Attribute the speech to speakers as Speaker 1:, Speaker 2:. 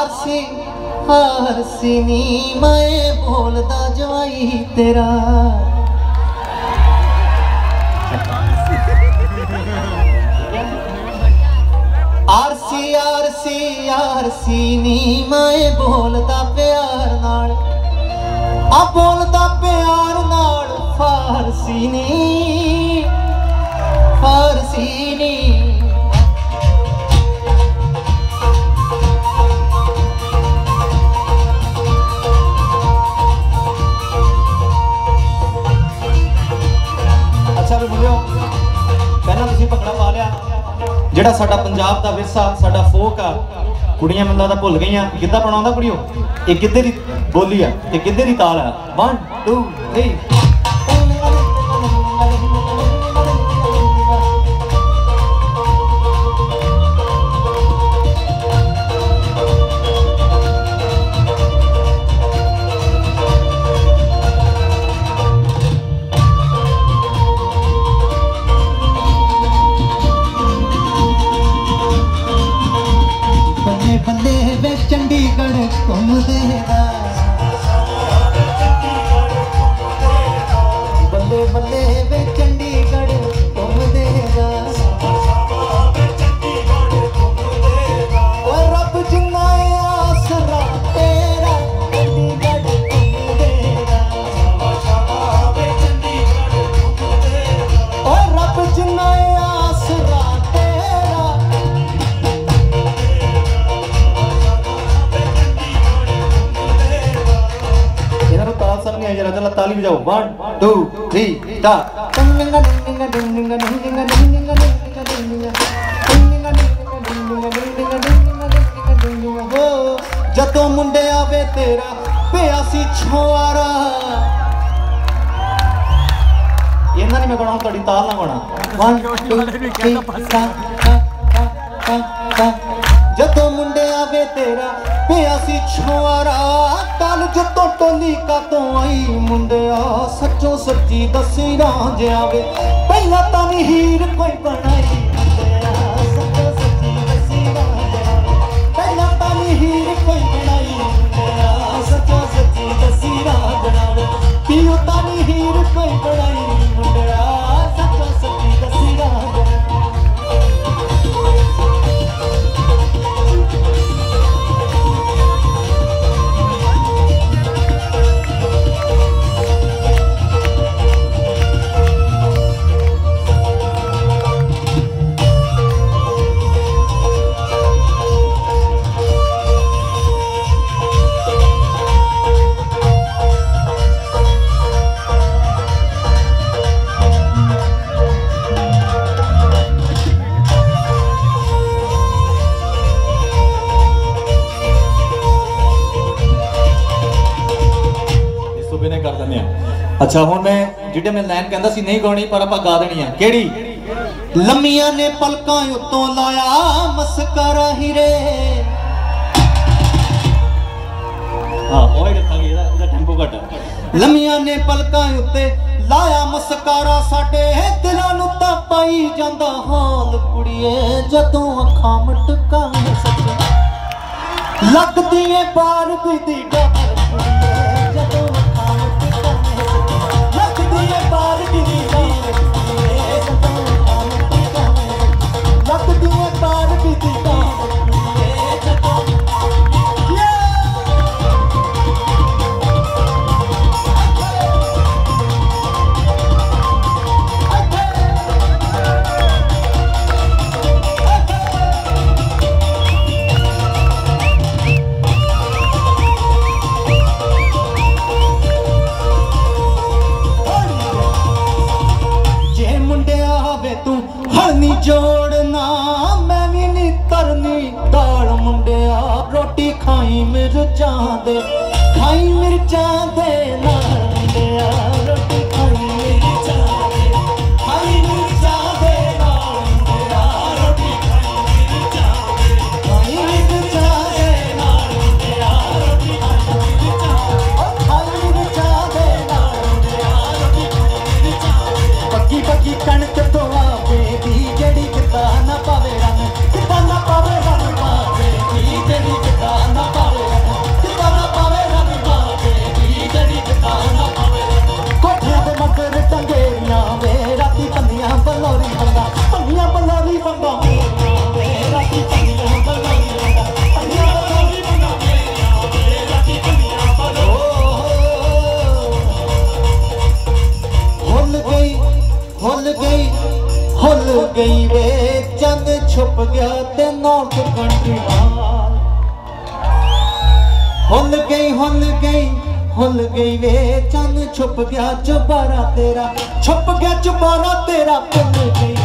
Speaker 1: RC RC नी मैं बोलदा जवाई तेरा आरसी आरसी आरसी नी मैं बोलदा प्यार नाल आ बोलदा प्यार नाल फारसी नी फारसी नी अच्छा भी बोलियो पहला तुसीं भंगड़ा पा लिया ਜਿਹੜਾ ਸਾਡਾ ਪੰਜਾਬ ਦਾ ਵਿਰਸਾ ਸਾਡਾ ਫੋਕ ਆ ਕੁੜੀਆਂ ਮੈਨੂੰ ਲੱਗਦਾ ਭੁੱਲ ਗਈਆਂ ਕਿੱਦਾਂ ਬਣਾਉਂਦਾ ਕੁੜੀਓ ਇਹ ਕਿੱਧੇ ਦੀ ਬੋਲੀ ਆ ਇਹ ਕਿੱਧੇ ਦੀ ਤਾਲ ਆ 1 2 3 चंडीगढ़ घूम देगा बल्ले बल्ले वे चंडीगढ़ घूम देगा और रब जिन्ना आसरा तेरा चंडीगढ़ घूम देगा और रब जिन्ना आसरा तेरा जरा ताली बजाओ 1 2 3 स्टार्ट जदों मुंडे आवे तेरा प्यासी छुआरा इन्ना नहीं मैं गाना थोड़ी ताल ना गाना 1 2 3 जदों मुंडे आवे तेरा प्यासी छुआरा तल जतों टोली का तो आई मुंडिया सच्चों सच्ची दसी राज आवे पहला तो नहीं हीर कोई बनाई मुंडिया सच्चों सच्ची दसी राज आवे पहला तो नहीं हीर कोई बनाई मुंडिया सच्चों सच्ची दसी राज आवे पियो तो नहीं हीर कोई बनाई मुंडिया सच्चों सच्ची दसी राज अच्छा हुण मैं जिहड़े मैं लाइन कहंदा सी नहीं गाणी पर आपां गा देनी है केड़ी लम्मियां ने पलकां उत्तों लाया मस्करा हिरे हां ओए रखांगे इहदा टेंपो घट लम्मियां ने पलकां उत्ते लाया मस्करा साडे दिलां नूं तां पाई जांदा हाल कुड़िए जदों अखां मटकां सच लगदी ए बार दी डर जदों जोड़ना मैं भी नहीं तरनी दाल मुंडिया रोटी खाई मिर्चा दे नाल मुंडिया रोटी खाई मिर्चा दे नाल मुंडिया रोटी खाई मिर्चा दे नाल मुंडिया रोटी खाई मिर्चा दे नाल मुंडिया रोटी खाई मिर्चा पक्की पक्की कणक तो आवे दी जड़ी किता ना पावे रंग पावे दी जड़ी किता ना हुल गई वे चन छुप गया चुबारा तेरा, छुप गया चुबारा तेरा, भुल गई